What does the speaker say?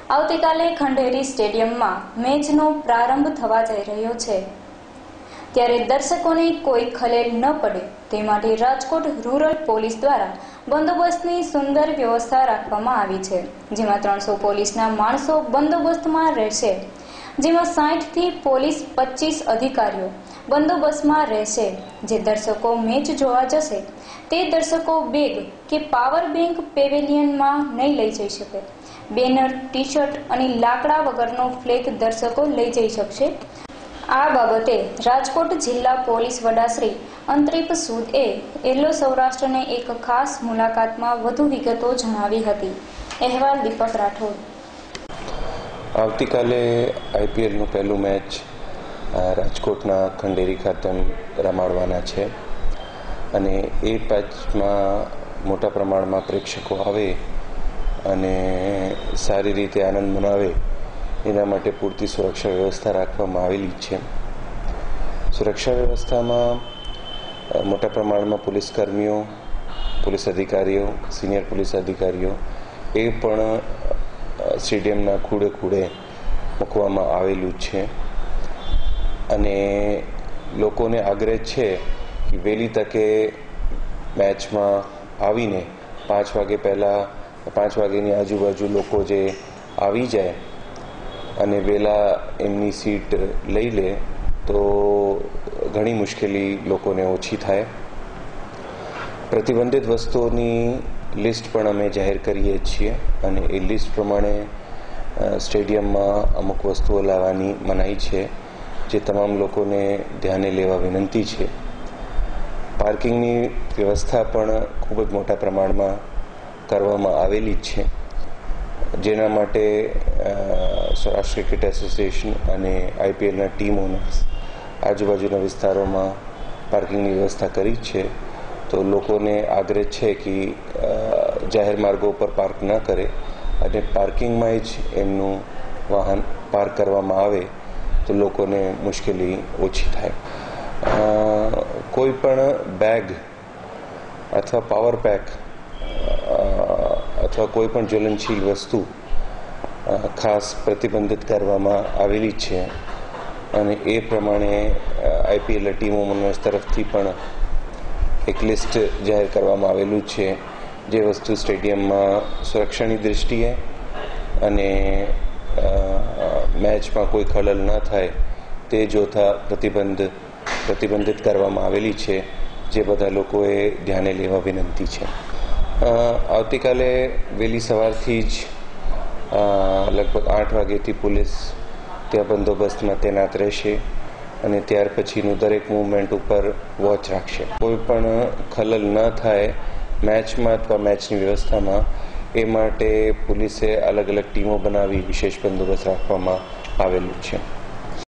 આવતીકાલે ખંડેરી સ્ટેડિયમમાં મેચનો પ્રારંભ થવા જઈ રહ્યો છે, ત્યારે દર્શકોને કોઈ ખલેલ ન પડે તે માટે રાજકોટ રૂરલ પોલીસ દ્વારા બંદોબસ્તની સુંદર વ્યવસ્થા રાખવામાં આવી છે, જેમાં 300 પોલીસના માણસો બંદોબસ્તમાં રહેશે, જેમાં 60 થી પોલીસ 25 અધિકારીઓ બંદોબસ્તમાં રહેશે। જે દર્શકો મેચ જોવા જશે તે દર્શકો બેગ કે પાવર બેંક પેવેલિયનમાં નહીં લઈ જઈ શકે। બેનર, ટી શર્ટ અને લાકડા વગરનો ફ્લેગ દર્શકો લઈ જઈ શકશે। આ બાબતે રાજકોટ જિલ્લા પોલીસ વડા શ્રી અંતરીપ સૂદે એલો સૌરાષ્ટ્રને એક ખાસ મુલાકાતમાં વધુ વિગતો જણાવી હતી। અહેવાલ દીપક રાઠોડ। આવતીકાલે આઈપીએલનું પહેલું મેચ રાજકોટના ખંડેરી ખાતે રમાડવાના છે અને એ મેચમાં મોટા પ્રમાણમાં પ્રેક્ષકો આવે અને સારી રીતે આનંદ મનાવે એના માટે પૂરતી સુરક્ષા વ્યવસ્થા રાખવામાં આવેલી છે। સુરક્ષા વ્યવસ્થામાં મોટા પ્રમાણમાં પોલીસકર્મીઓ, પોલીસ અધિકારીઓ, સિનિયર પોલીસ અધિકારીઓ એ પણ સ્ટેડિયમના ખૂડે ખૂડે મૂકવામાં આવેલું છે અને લોકોને આગ્રહ છે કે વહેલી તકે મેચમાં આવીને 5 વાગે પહેલાં 5 વાગ્યાની આજુબાજુ લોકો જે આવી જાય અને વહેલા એમની સીટ લઈ લે તો ઘણી મુશ્કેલી લોકોને ઓછી થાય। પ્રતિબંધિત વસ્તુઓની લિસ્ટ પણ અમે જાહેર કરીએ છીએ અને એ લિસ્ટ પ્રમાણે સ્ટેડિયમમાં અમુક વસ્તુઓ લાવવાની મનાઈ છે, જે તમામ લોકોને ધ્યાને લેવા વિનંતી છે। પાર્કિંગની વ્યવસ્થા પણ ખૂબ જ મોટા પ્રમાણમાં કરવામાં આવેલી છે, જેના માટે સૌરાષ્ટ્ર ક્રિકેટ એસોસિએશન અને આઈપીએલના ટીમોના આજુબાજુના વિસ્તારોમાં પાર્કિંગની વ્યવસ્થા કરી છે। તો લોકોને આગ્રહ છે કે જાહેર માર્ગો પર પાર્ક ન કરે અને પાર્કિંગમાં જ એમનું વાહન પાર્ક કરવામાં આવે તો લોકોને મુશ્કેલી ઓછી થાય। કોઈ પણ બેગ અથવા પાવર પેક અથવા કોઈ પણ જ્વલનશીલ વસ્તુ ખાસ પ્રતિબંધિત કરવામાં આવેલી છે અને એ પ્રમાણે આઈપીએલ ટીમો તરફથી પણ એક લિસ્ટ જાહેર કરવામાં આવેલું છે, જે વસ્તુ સ્ટેડિયમમાં સુરક્ષાની દૃષ્ટિએ અને મેચમાં કોઈ ખલલ ન થાય તે જોતા પ્રતિબંધિત કરવામાં આવેલી છે, જે બધા લોકોએ ધ્યાને લેવા વિનંતી છે। આવતીકાલે વહેલી સવારથી જ લગભગ 8 વાગ્યાથી પોલીસ ત્યાં બંદોબસ્તમાં તૈનાત રહેશે અને ત્યાર પછીનું દરેક મૂવમેન્ટ ઉપર વોચ રાખશે। કોઈ પણ ખલલ ન થાય મેચમાં અથવા મેચની વ્યવસ્થામાં એ માટે પોલીસે અલગ અલગ ટીમો બનાવી વિશેષ બંદોબસ્ત રાખવામાં આવેલું છે।